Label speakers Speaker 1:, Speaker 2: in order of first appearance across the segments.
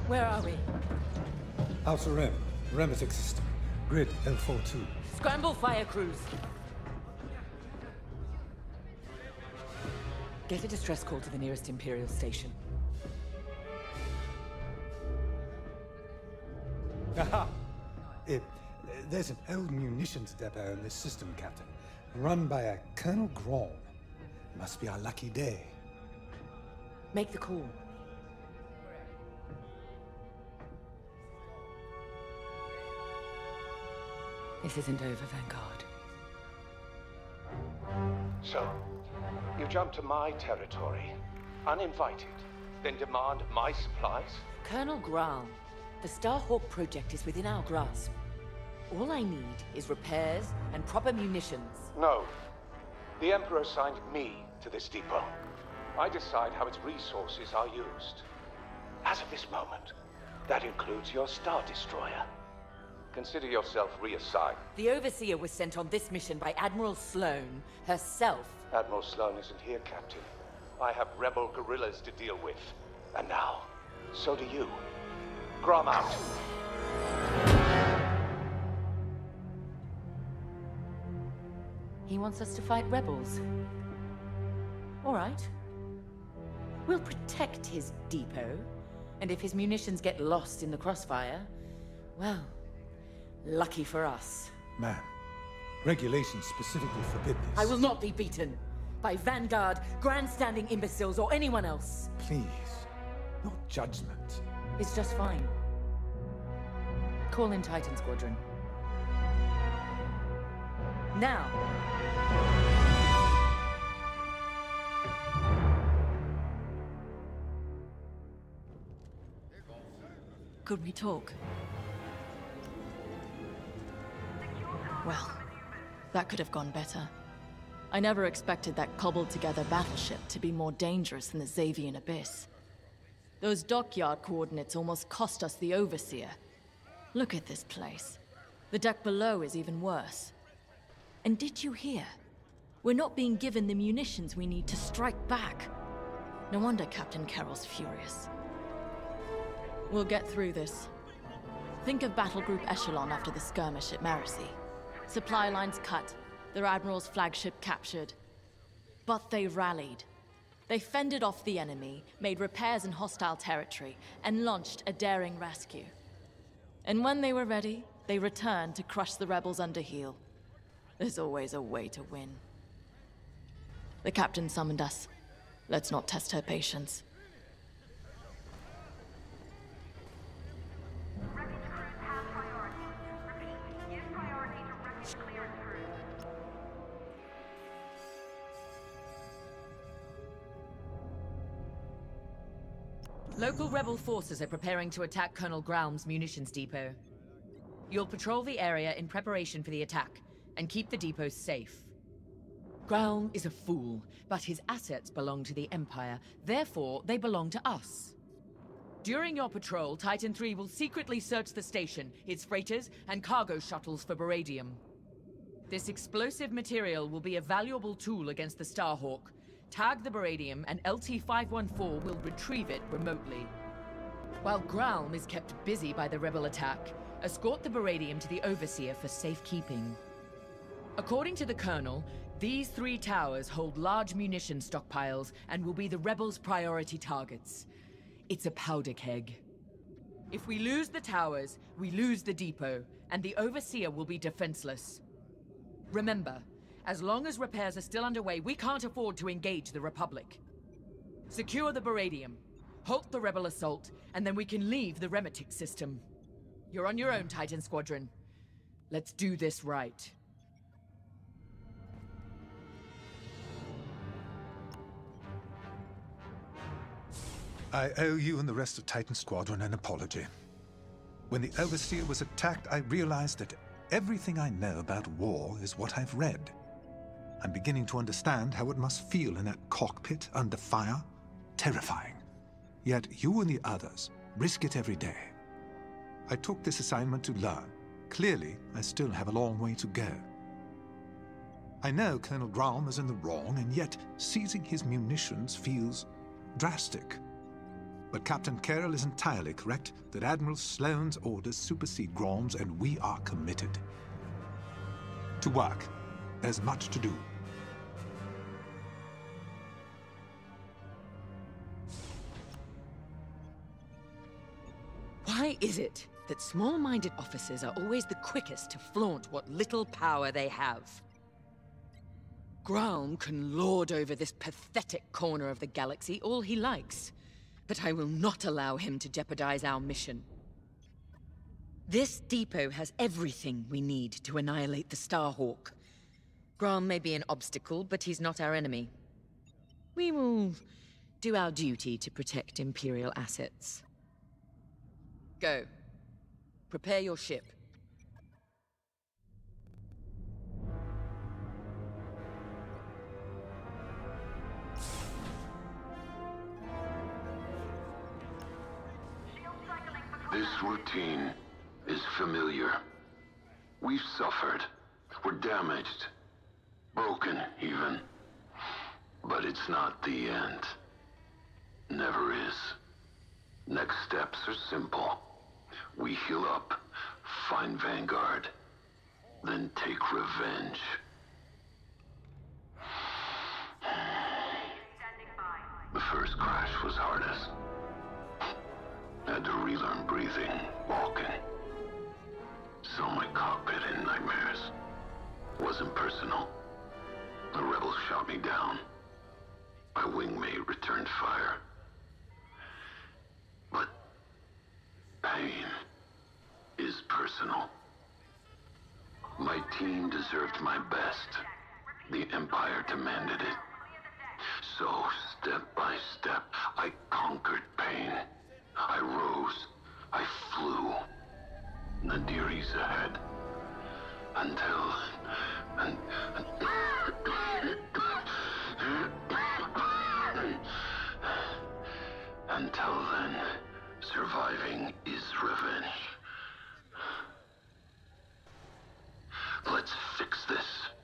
Speaker 1: Where are we?
Speaker 2: Alpha Rem, Remetic system. Grid L42.
Speaker 1: Scramble fire crews. Get a distress call to the nearest Imperial station.
Speaker 2: Aha! There's an old munitions depot in this system, Captain. Run by a Colonel Grom. Must be our lucky day.
Speaker 1: Make the call. This isn't over, Vanguard.
Speaker 3: So, you jump to my territory, uninvited, then demand my supplies?
Speaker 1: Colonel Graal, the Starhawk project is within our grasp. All I need is repairs and proper munitions.
Speaker 3: No. The Emperor assigned me to this depot. I decide how its resources are used. As of this moment, that includes your Star Destroyer. Consider yourself reassigned.
Speaker 1: The Overseer was sent on this mission by Admiral Sloane herself.
Speaker 3: Admiral Sloane isn't here, Captain. I have rebel guerrillas to deal with. And now, so do you. Grom out.
Speaker 1: He wants us to fight rebels. All right. We'll protect his depot, and if his munitions get lost in the crossfire, well, lucky for us.
Speaker 2: Man, regulations specifically forbid this.
Speaker 1: I will not be beaten by Vanguard, grandstanding imbeciles, or anyone else.
Speaker 2: Please, no judgment.
Speaker 1: It's just fine. Call in Titan Squadron. Now!
Speaker 4: Could we talk? Well, that could have gone better. I never expected that cobbled-together battleship to be more dangerous than the Xavian Abyss. Those dockyard coordinates almost cost us the Overseer. Look at this place. The deck below is even worse. And did you hear? We're not being given the munitions we need to strike back. No wonder Captain Carroll's furious. We'll get through this. Think of Battle Group Echelon after the skirmish at Marasi. Supply lines cut, their Admiral's flagship captured. But they rallied. They fended off the enemy, made repairs in hostile territory, and launched a daring rescue. And when they were ready, they returned to crush the rebels under heel. There's always a way to win. The captain summoned us. Let's not test her patience.
Speaker 1: Local rebel forces are preparing to attack Colonel Graum's munitions depot. You'll patrol the area in preparation for the attack, and keep the depot safe. Graum is a fool, but his assets belong to the Empire, therefore they belong to us. During your patrol, Titan III will secretly search the station, its freighters, and cargo shuttles for Baradium. This explosive material will be a valuable tool against the Starhawk. Tag the Baradium, and LT-514 will retrieve it remotely. While Graum is kept busy by the rebel attack, escort the Baradium to the Overseer for safekeeping. According to the Colonel, these 3 towers hold large munition stockpiles and will be the rebels' priority targets. It's a powder keg. If we lose the towers, we lose the depot, and the Overseer will be defenseless. Remember, as long as repairs are still underway, we can't afford to engage the Republic. Secure the Baradium, halt the rebel assault, and then we can leave the Remetic system. You're on your own, Titan Squadron. Let's do this right.
Speaker 5: I owe you and the rest of Titan Squadron an apology. When the Overseer was attacked, I realized that everything I know about war is what I've read. I'm beginning to understand how it must feel in that cockpit under fire. Terrifying. Yet you and the others risk it every day. I took this assignment to learn. Clearly, I still have a long way to go. I know Colonel Graum is in the wrong, and yet seizing his munitions feels drastic. But Captain Carroll is entirely correct that Admiral Sloane's orders supersede Grom's, and we are committed. To work. There's much to do.
Speaker 1: Why is it that small-minded officers are always the quickest to flaunt what little power they have? Graum can lord over this pathetic corner of the galaxy all he likes, but I will not allow him to jeopardize our mission. This depot has everything we need to annihilate the Starhawk. Graum may be an obstacle, but he's not our enemy. We will do our duty to protect Imperial assets. Go. Prepare your ship.
Speaker 6: This routine is familiar. We've suffered. We're damaged. Broken, even. But it's not the end. Never is. Next steps are simple. We heal up, find Vanguard, then take revenge. The first crash was hardest. Had to relearn breathing, walking. Saw my cockpit in nightmares. Wasn't personal. The rebels shot me down. My wingmate returned fire. But pain is personal. My team deserved my best. The Empire demanded it. So, step by step, I conquered pain. I rose. I flew. Nadiri's ahead. Until then, surviving is revenge. Let's fix this.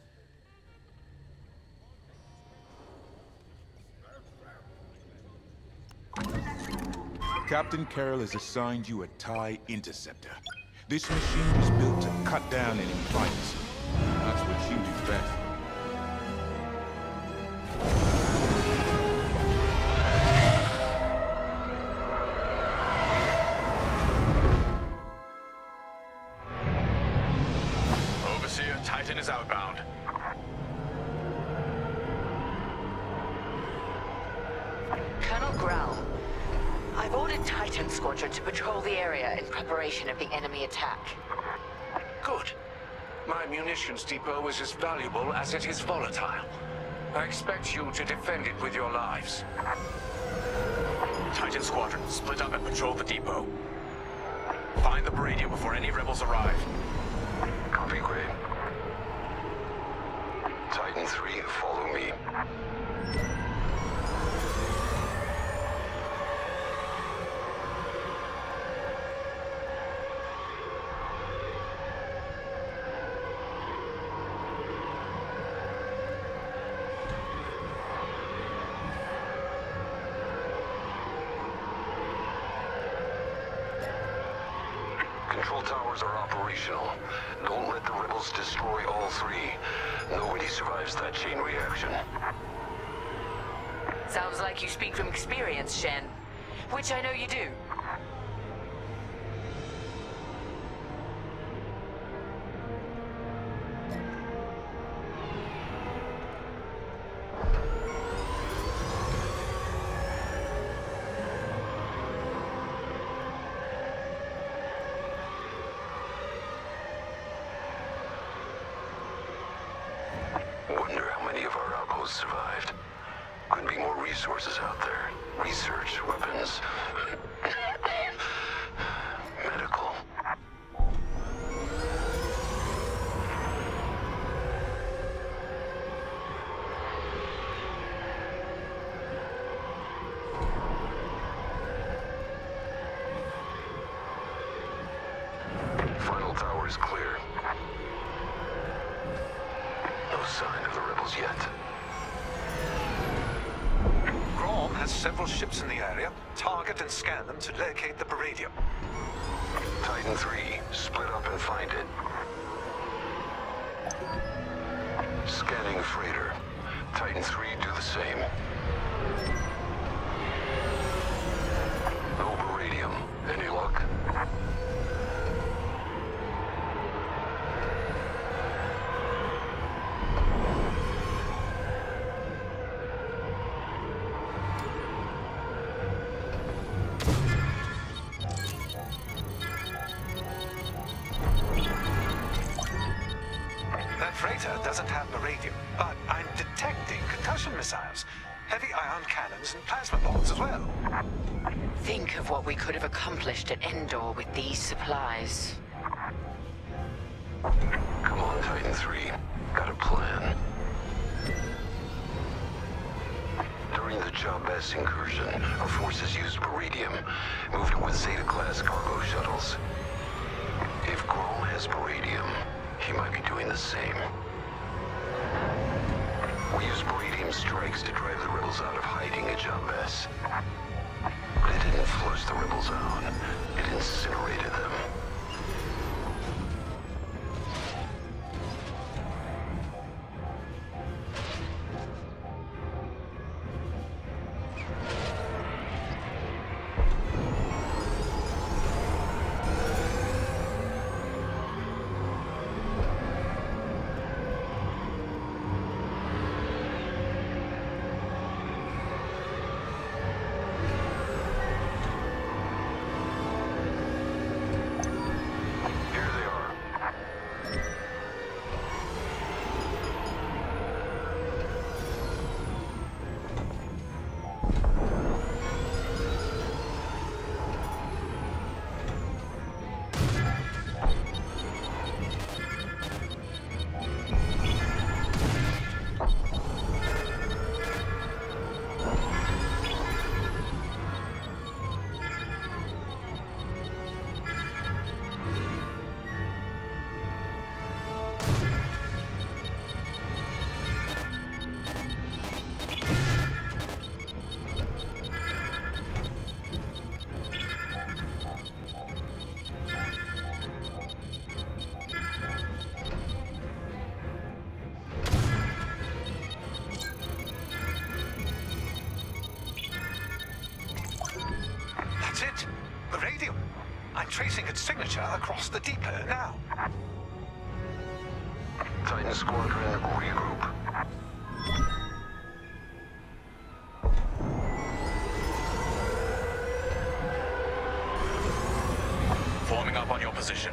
Speaker 7: Captain Carroll has assigned you a TIE Interceptor. This machine was built to cut down enemy fighters. That's what you do best.
Speaker 8: Overseer, Titan is outbound.
Speaker 1: Colonel Grau, I've ordered Titan Squadron to patrol the area in preparation of the enemy attack.
Speaker 3: Good. My munitions depot is as valuable as it is volatile. I expect you to defend it with your lives.
Speaker 8: Titan Squadron, split up and patrol the depot. Find the radio before any rebels arrive.
Speaker 6: Copy, Gray. Titan 3, follow me. Control towers are operational. Don't let the rebels destroy all three. Nobody survives that chain reaction.
Speaker 1: Sounds like you speak from experience, Shen. Which I know you do.
Speaker 6: Wonder how many of our outposts survived. Could be more resources out there. Research, weapons, medical. Final tower is clear. No sign of the rebels yet.
Speaker 8: Grom,
Speaker 5: has several ships in the area. Target and scan them to locate the Baradium.
Speaker 6: Titan 3, split up and find it. Scanning freighter. Titan 3, do the same. No Baradium. Any luck?
Speaker 5: That freighter doesn't have Baradium, but I'm detecting concussion missiles, heavy ion cannons, and plasma bombs as well.
Speaker 1: Think of what we could have accomplished at Endor with these supplies.
Speaker 6: Come on, Titan 3. Got a plan. During the Jabez incursion, our forces used Baradium, moved it with Zeta-class cargo shuttles. If Grom has Baradium, he might be doing the same. We used Baradium strikes to drive the rebels out of hiding at Jabez. But it didn't flush the rebels out. It incinerated them.
Speaker 5: That's it. Baradium. I'm tracing its signature across the depot now.
Speaker 6: Titan Squadron, regroup.
Speaker 8: Forming up on your position.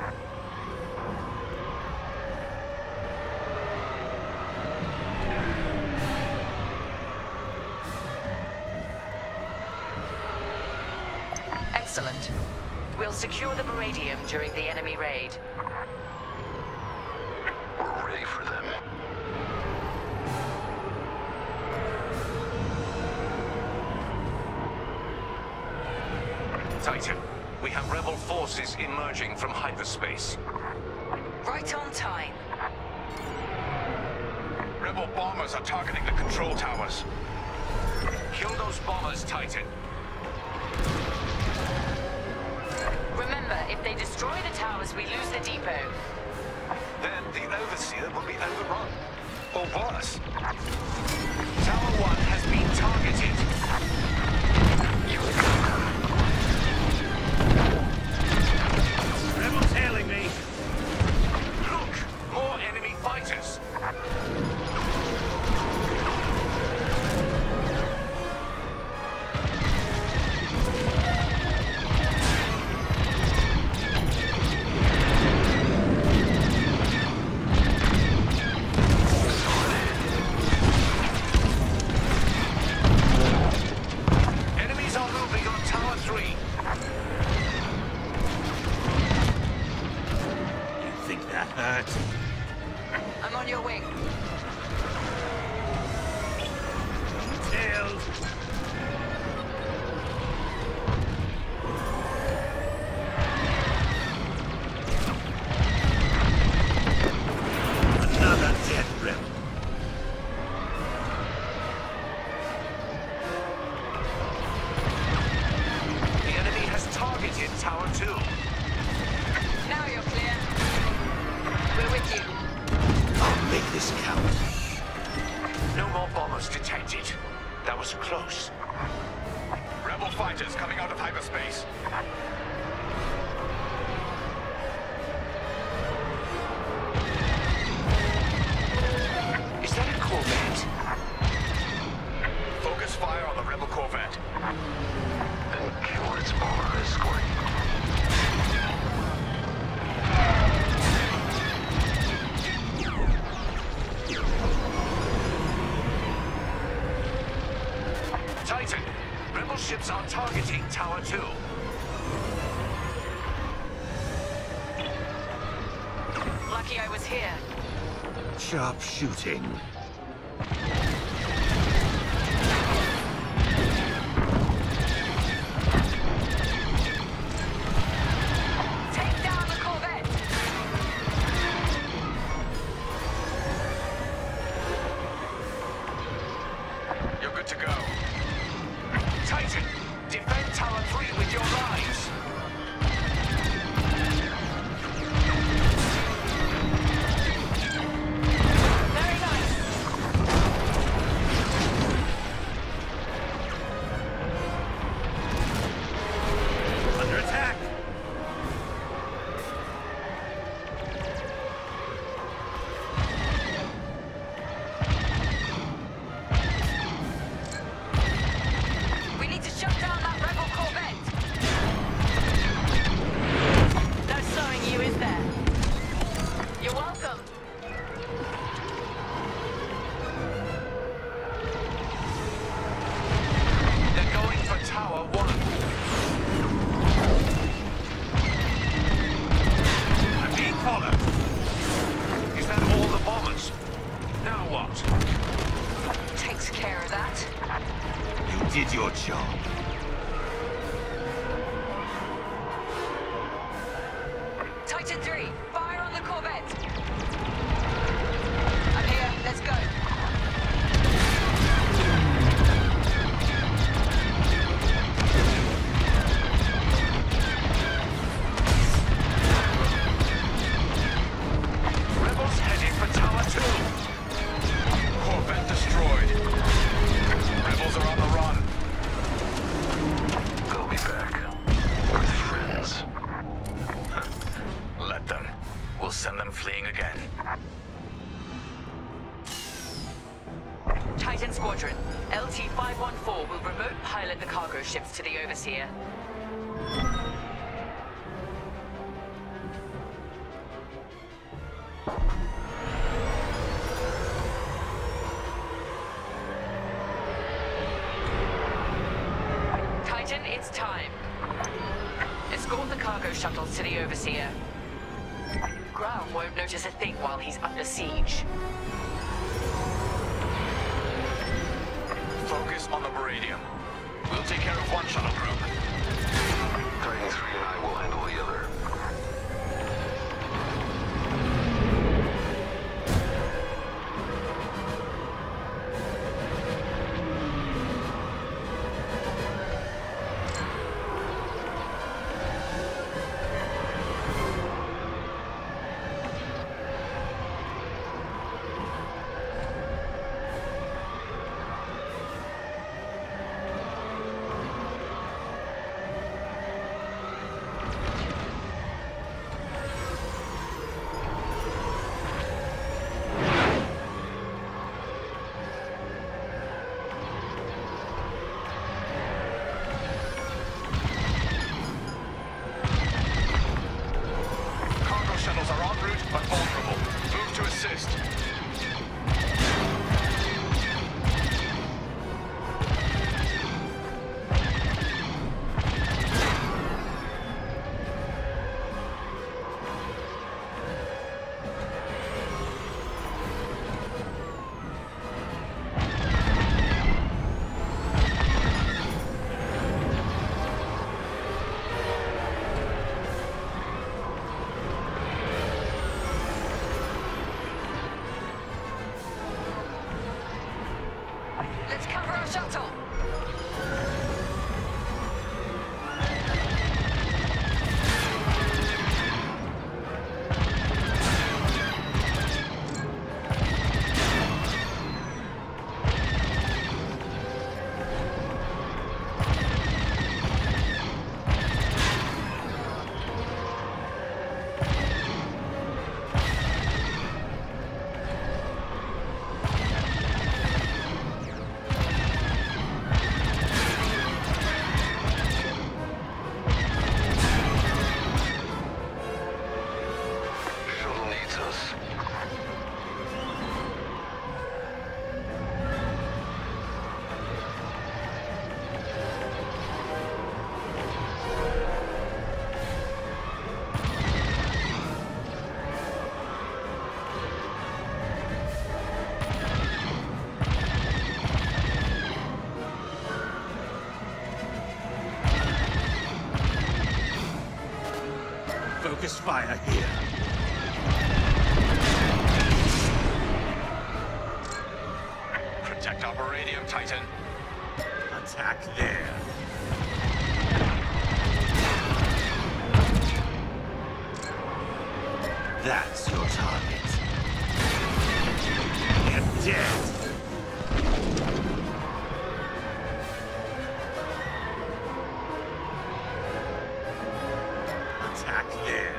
Speaker 1: Excellent. We'll secure the Baradium during the enemy raid.
Speaker 6: We're ready for them.
Speaker 8: Titan, we have rebel forces emerging from hyperspace.
Speaker 1: Right on time.
Speaker 8: Rebel bombers are targeting the control towers. Kill those bombers, Titan.
Speaker 1: Remember, if they destroy the towers, we lose the depot.
Speaker 5: Then the Overseer will be overrun. Or worse. Tower 1 has been targeted.
Speaker 8: Rebels hailing me. Look, more enemy fighters. Enemies are moving on Tower 3. You think that hurt?
Speaker 1: I'm on your wing.
Speaker 8: Tails. Another dead rebel. 2.
Speaker 1: Now you're clear. We're with you.
Speaker 8: I'll make this count. No more bombers detected. That was close. Rebel fighters coming out of hyperspace. Is that a Corvette? Focus fire on the Rebel Corvette.
Speaker 6: And kill its bomber escort.
Speaker 8: Titan, Rebel ships are targeting Tower 2.
Speaker 1: Lucky I was here.
Speaker 8: Sharp shooting.
Speaker 1: Take down the Corvette!
Speaker 8: You're good to go. Titan, defend Tower 3 with your lives.
Speaker 1: Very nice!
Speaker 8: Under attack.
Speaker 1: We need to shut down that Rebel Corvette! No slowing you, is there? You're welcome.
Speaker 8: They're going for Tower 1. I'm being followed. Is that all the bombers? Now what?
Speaker 1: Takes care of that.
Speaker 8: You did your job.
Speaker 1: Titan 3, fire on the Corvette! I'm here, let's go.
Speaker 8: Rebels heading for Tower 2. Corvette destroyed. Rebels are on the run.
Speaker 6: They'll be back. With friends.
Speaker 8: Let them. We'll send them fleeing again.
Speaker 1: Titan Squadron, LT-514 will remote pilot the cargo ships to the Overseer. Titan, it's time. Escort the cargo shuttles to the Overseer. Graham won't notice a thing while he's under siege.
Speaker 8: Focus on the Meridium. We'll take care of one shuttle group.
Speaker 6: Titan 3 and I will handle the other.
Speaker 8: Focus fire here. Protect Arboradium, Titan. Attack there. That's your target. Get dead. Attack there.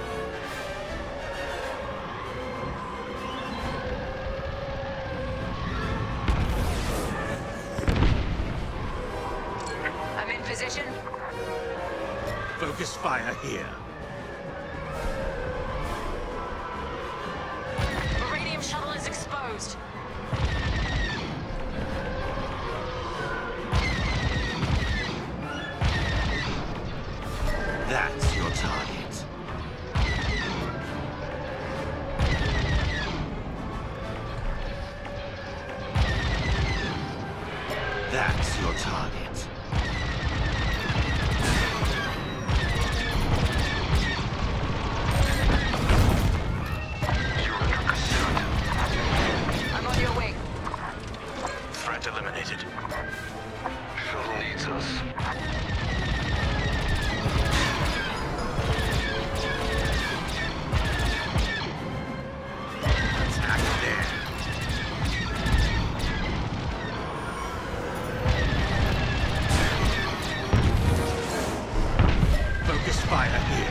Speaker 1: I'm in position.
Speaker 8: Focus fire here.
Speaker 4: Radium shuttle is exposed.
Speaker 8: That's your target. That's your target.
Speaker 1: I'm on your way.
Speaker 8: Threat eliminated. Shuttle needs us. Attack there. Focus fire here.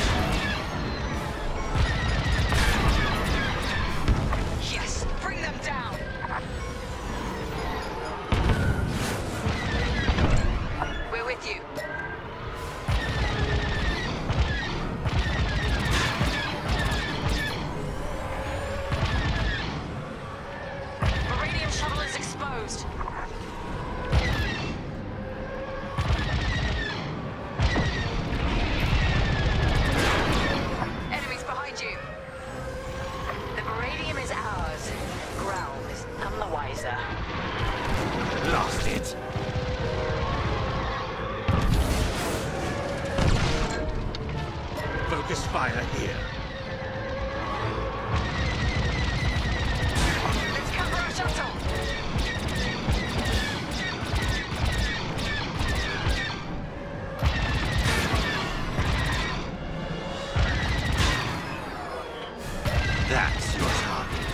Speaker 1: Yes, bring them down. We're with you.
Speaker 4: Radium shuttle is exposed.
Speaker 1: Enemies behind you. The Baradium is ours. Ground is none the wiser.
Speaker 8: Lost it. Focus fire here.
Speaker 1: Let's cover our shuttle.
Speaker 8: That's your target.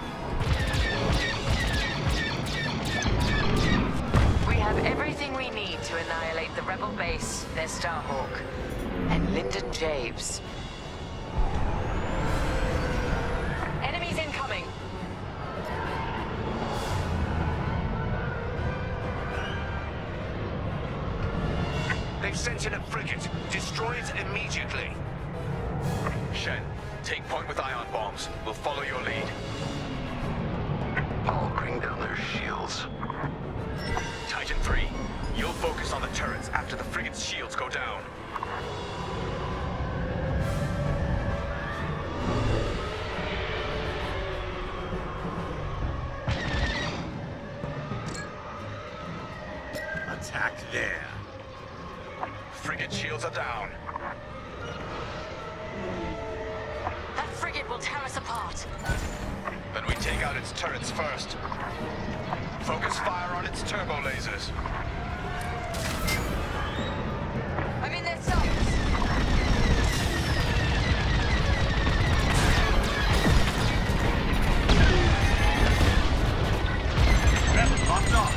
Speaker 1: We have everything we need to annihilate the Rebel base, their Starhawk, and Lyndon Javes. Enemies incoming.
Speaker 8: They've sent in a frigate. Destroy it immediately. Shen, take point with ion bombs. We'll follow your lead. I'll bring down their shields. Titan 3, you'll focus on the turrets after the frigate's shields go down. Attack there. Frigate shields are down.
Speaker 4: That frigate will tear us apart.
Speaker 8: Then we take out its turrets first. Focus fire on its turbo lasers.
Speaker 1: I'm in their sights.
Speaker 8: Rebel locked on.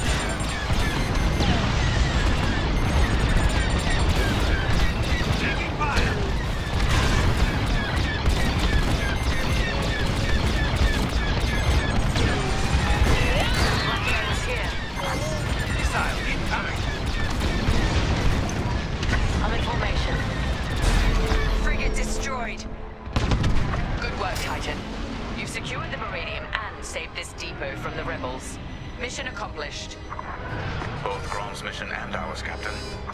Speaker 8: Taking fire.
Speaker 1: Blackbeard's here.
Speaker 8: Missile incoming.
Speaker 1: I'm in formation. Frigate destroyed. Good work, Titan. You've secured the Baradium and saved this depot from the rebels. Mission accomplished.
Speaker 8: Both Grom's mission and ours, Captain.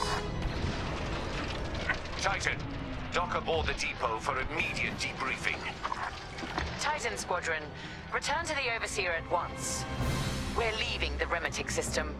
Speaker 8: Titan, dock aboard the depot for immediate debriefing.
Speaker 1: Titan Squadron, return to the Overseer at once. We're leaving the Remetic system.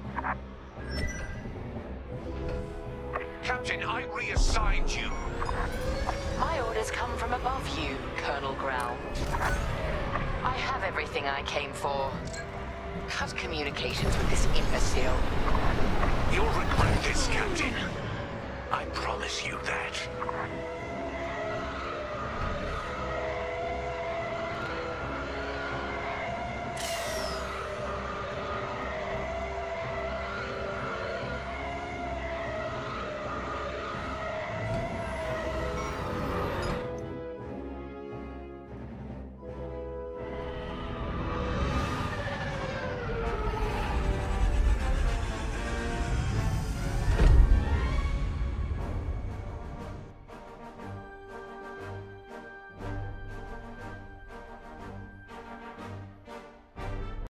Speaker 8: Captain, I reassigned you.
Speaker 1: My orders has come from above you, Colonel Ground. I have everything I came for. Cut communications with this imbecile.
Speaker 8: You'll regret this, Captain. I promise you that.